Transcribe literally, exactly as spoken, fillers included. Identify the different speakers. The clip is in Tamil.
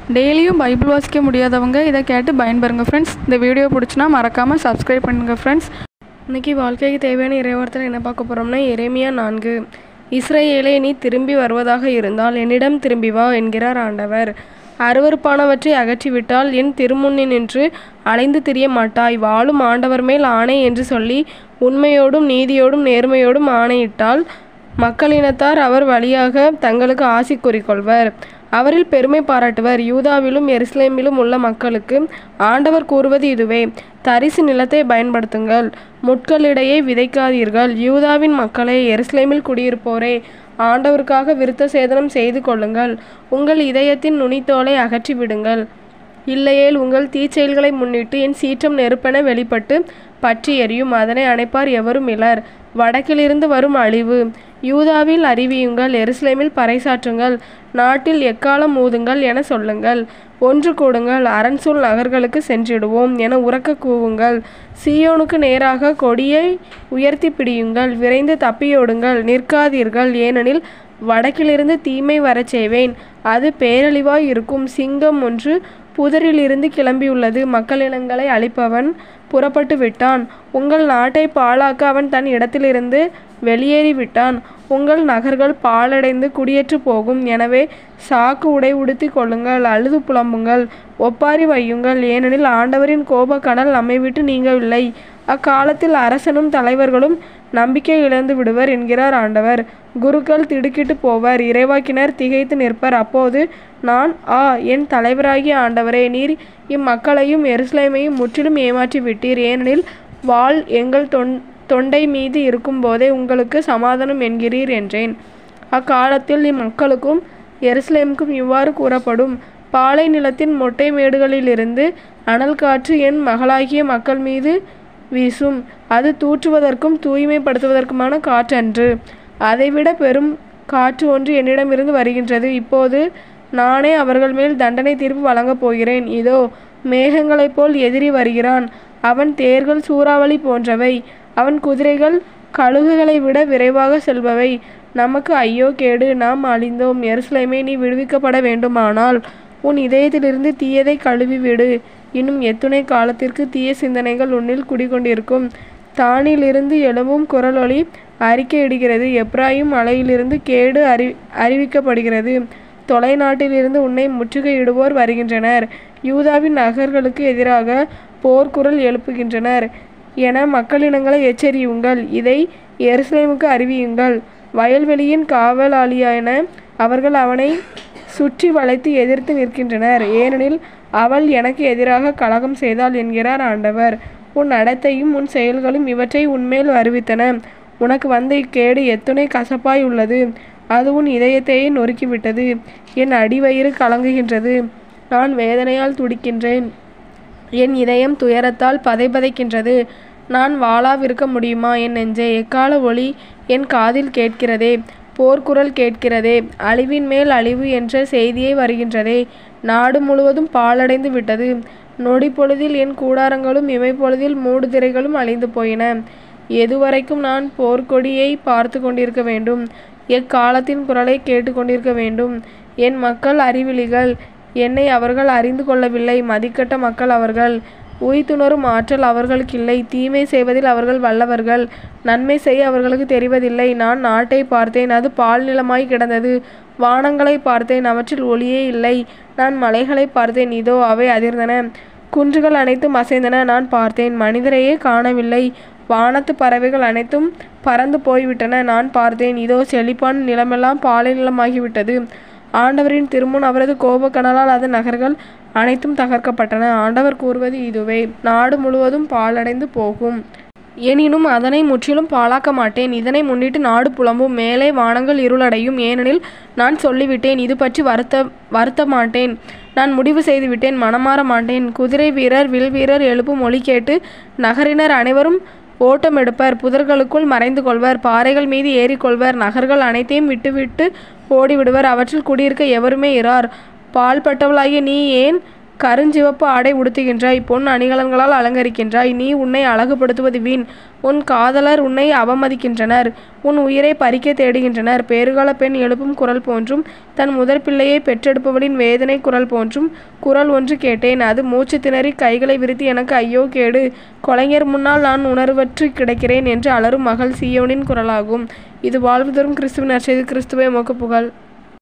Speaker 1: டெய்லியும் பைபிள் வாசிக்க முடியாதவங்க இதை கேட்டு பயன்பெறுங்க ஃப்ரெண்ட்ஸ். இந்த வீடியோ பிடிச்சினா மறக்காமல் சப்ஸ்கிரைப் பண்ணுங்கள் ஃப்ரெண்ட்ஸ். இன்றைக்கி வாழ்க்கைக்கு தேவையான இறைவார்த்தையில் என்ன பார்க்க போகிறோம்னா, எரேமியா நான்கு. இஸ்ரவேலே, நீ திரும்பி வருவதாக இருந்தால் என்னிடம் திரும்பி வா என்கிறார் ஆண்டவர். அருவருப்பானவற்றை அகற்றிவிட்டால் என் திருமுன்னினின்று அலைந்து திரிய மாட்டாய். வாழும் ஆண்டவர் மேல் ஆணை என்று சொல்லி உண்மையோடும் நீதியோடும் நேர்மையோடும் ஆணையிட்டால் மக்களினத்தார் அவர் வழியாக தங்களுக்கு ஆசி கூறிக்கொள்வர். அவரில் பெருமை பாராட்டுவர். யூதாவிலும் எருசலேமிலும் உள்ள மக்களுக்கு ஆண்டவர் கூறுவது இதுவே: தரிசு நிலத்தை பயன்படுத்துங்கள், முட்களிடையே விதைக்காதீர்கள். யூதாவின் மக்களே, எருசலேமில் குடியிருப்போரே, ஆண்டவருக்காக விருத்த சேதனம் செய்து கொள்ளுங்கள். உங்கள் இதயத்தின் நுனித்தோலை அகற்றி விடுங்கள். இல்லையேல் உங்கள் தீச்செயல்களை முன்னிட்டு என் சீற்றம் நெருப்பென வெளிப்பட்டு பற்றி எரியும். அதனை அணைப்பார் எவரும் இலர். வடக்கிலிருந்து வரும் அழிவு. யூதாவில் அறிவியுங்கள், எருசலேமில் பறைசாற்றுங்கள், நாட்டில் எக்காலம் ஊதுங்கள் என சொல்லுங்கள். ஒன்று கூடுங்கள், அரண்சூழ் நகர்களுக்கு சென்றிடுவோம் என உரக்க கூவுங்கள். சீயோனுக்கு நேராக கொடியை உயர்த்தி பிடியுங்கள், விரைந்து தப்பியோடுங்கள், நிற்காதீர்கள். ஏனெனில் வடக்கிலிருந்து தீமை வரச் செய்வேன், அது பேரழிவாய் இருக்கும். சிங்கம் ஒன்று புதரிலிருந்து கிளம்பியுள்ளது, மக்களினங்களை அழிப்பவன் புறப்பட்டு விட்டான். உங்கள் நாட்டை பாழாக்க அவன் தன் இடத்திலிருந்து வெளியேறிவிட்டான். உங்கள் நகர்கள் பாழடைந்து குடியேற்று போகும். எனவே சாக்கு உடை உடுத்தி கொள்ளுங்கள், அழுது புலம்புங்கள், ஒப்பாரி வையுங்கள். ஏனெனில் ஆண்டவரின் கோபக்கனல் நம்மை விட்டு நீங்கவில்லை. அக்காலத்தில் அரசனும் தலைவர்களும் நம்பிக்கை இழந்து விடுவர் என்கிறார் ஆண்டவர். குருக்கள் திடுக்கிட்டு போவர், இறைவாக்கினர் திகைத்து நிற்பர். அப்போது நான், ஆ என் தலைவராகிய ஆண்டவரே, நீர் இம்மக்களையும் எருசலேமையும் முற்றிலும் ஏமாற்றி விட்டீர். ஏனெனில் வாள் எங்கள் தொன் தொண்டை மீது இருக்கும் போதே உங்களுக்கு சமாதானம் என்கிறீர் என்றேன். அக்காலத்தில் இம்மக்களுக்கும் எருசலேமுக்கும் இவ்வாறு கூறப்படும்: பாலை நிலத்தின் மொட்டை மேடுகளிலிருந்து அனல் காற்று என் மகளாகிய மக்கள் மீது வீசும். அது தூற்றுவதற்கும் தூய்மைப்படுத்துவதற்குமான காற்றன்று, அதைவிட பெரும் காற்று ஒன்று என்னிடமிருந்து வருகின்றது. இப்போது நானே அவர்கள் மேல் தண்டனை தீர்ப்பு வழங்கப் போகிறேன். இதோ, மேகங்களைப் போல் எதிரி வருகிறான். அவன் தேர்கள் சூறாவளி போன்றவை, அவன் குதிரைகள் கழுகுகளை விட விரைவாக செல்பவை. நமக்கு ஐயோ கேடு, நாம் அழிந்தோம். எருசலேமே, நீ விடுவிக்கப்பட வேண்டுமானால் உன் இதயத்திலிருந்து தீயதை கழுவிவிடு. இன்னும் எத்துணை காலத்திற்கு தீய சிந்தனைகள் உன்னில் குடிகொண்டிருக்கும்? தானிலிருந்து எழும்பும் குரலொலி அறிக்கையிடுகிறது. எப்ராயிம் மலையிலிருந்து கேடு அறி அறிவிக்கப்படுகிறது. தொலைநாட்டிலிருந்து உன்னை முற்றுகையிடுவோர் வருகின்றனர். யூதாவின் நகர்களுக்கு எதிராக போர்க்குரல் எழுப்புகின்றனர் என மக்களினங்களை எச்சரியுங்கள். இதை எருசலேமுக்கு அறிவியுங்கள். வயல்வெளியின் காவலாளியான அவர்கள் அவனை சுற்றி வளைத்து எதிர்த்து நிற்கின்றனர். ஏனெனில் அவள் எனக்கு எதிராக கலகம் செய்தாள் என்கிறார் ஆண்டவர். உன் நடத்தையும் உன் செயல்களும் இவற்றை உன்மேல் வருவித்தன. உனக்கு வந்த இக்கேடு எத்துணை கசப்பாய் உள்ளது! அது உன் இதயத்தையே நொறுக்கிவிட்டது. என் அடிவயிறு கலங்குகின்றது, நான் வேதனையால் துடிக்கின்றேன். என் இதயம் துயரத்தால் பதைபதைக்கின்றது. நான் வாளாவிருக்க முடியுமா என் நெஞ்சே? எக்கால ஒலி என் காதில் கேட்கிறதே, போர்க்குரல் கேட்கிறதே, அழிவின் மேல் அழிவு என்ற செய்தியை வருகின்றதே. நாடு முழுவதும் பாழடைந்து விட்டது. நொடி பொழுதில் என் கூடாரங்களும் இமைப்பொழுதில் மூடுதிரைகளும் அழிந்து போயின. எதுவரைக்கும் நான் போர்க்கொடியை பார்த்து கொண்டிருக்க வேண்டும்? எக்காலத்தின் குரலை கேட்டு கொண்டிருக்க வேண்டும்? என் மக்கள் அறிவிலிகள், என்னை அவர்கள் அறிந்து கொள்ளவில்லை. மதிக்கட்ட மக்கள் அவர்கள். உய்துணரும் ஆற்றல் அவர்களுக்கில்லை. தீமை செய்வதில் அவர்கள் வல்லவர்கள், நன்மை செய்ய அவர்களுக்கு தெரிவதில்லை. நான் நாட்டை பார்த்தேன், அது பால் நிலமாய் கிடந்தது. வானங்களை பார்த்தேன், அவற்றில் ஒளியே இல்லை. நான் மலைகளை பார்த்தேன், இதோ அவை அதிர்ந்தன. குன்றுகள் அனைத்தும் அசைந்தன, நான் பார்த்தேன், மனிதரையே காணவில்லை. வானத்து பறவைகள் அனைத்தும் பறந்து போய்விட்டன, நான் பார்த்தேன், இதோ செழிப்பான நிலமெல்லாம் பாலை நிலமாகிவிட்டது. ஆண்டவரின் திருமுன் அவரது கோபக்கனலால் அதன் நகர்கள் அனைத்தும் தகர்க்கப்பட்டன. ஆண்டவர் கூறுவது இதுவே: நாடு முழுவதும் பாழடைந்து போகும், எனினும் அதனை முற்றிலும் பாழாக்க மாட்டேன். இதனை முன்னிட்டு நாடு புலம்பும், மேலே வானங்கள் இருளடையும். ஏனெனில் நான் சொல்லிவிட்டேன், இது பற்றி வருத்த வருத்த மாட்டேன். நான் முடிவு செய்துவிட்டேன், மனமாற மாட்டேன். குதிரை வீரர் வில் வீரர் எழுப்பும் ஒலி கேட்டு நகரினர் அனைவரும் ஓட்டம் எடுப்பர். புதர்களுக்குள் மறைந்து கொள்வர், பாறைகள் மீது ஏறிக்கொள்வர். நகர்கள் அனைத்தையும் விட்டுவிட்டு ஓடிவிடுவர். அவற்றில் குடியிருக்க எவருமே இரார். பால்பட்டவளாகிய நீ ஏன் கருஞ்சிவப்பு ஆடை உடுத்துகின்றாய், பொன் அணிகலன்களால் அலங்கரிக்கின்றாய். நீ உன்னை அழகுபடுத்துவது வீண். உன் காதலர் உன்னை அவமதிக்கின்றனர், உன் உயிரை பறிக்க தேடுகின்றனர். பேறுகால பெண் எழுப்பும் குரல் போன்றும், தன் முதற் பிள்ளையை பெற்றெடுப்பவளின் வேதனை குரல் போன்றும் குரல் ஒன்று கேட்டேன். அது மூச்சு திணறி கைகளை விரித்து எனக்கு ஐயோ கேடு, கொலைஞர் முன்னால் நான் உணர்வற்று கிடக்கிறேன் என்று அலறும் மகள் சீயோனின் குரலாகும். இது வாழ்வு தரும் கிறிஸ்துவின் நற்செய்தி. கிறிஸ்துவே உமக்கு புகழ்.